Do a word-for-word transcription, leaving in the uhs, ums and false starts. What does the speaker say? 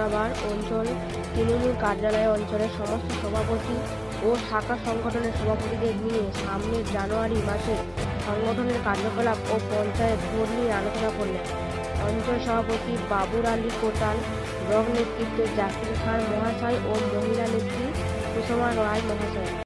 মুর্শিদাবাদ অঞ্চল তৃণমূল কার্যালয়ে অঞ্চলের সমস্ত সভাপতি ও শাখা সংগঠনের সভাপতিদের নিয়ে সামনের জানুয়ারি মাসে সংগঠনের কার্যকলাপ ও পঞ্চায়েত ভোট নিয়ে আলোচনা করলেন। অঞ্চল সভাপতি বাবুর আলী কোটাল, ব্লক নেতৃত্বে জাকির খান মহাশয় ও মহিলা নেত্রী সুষমা রায় মহাশয়।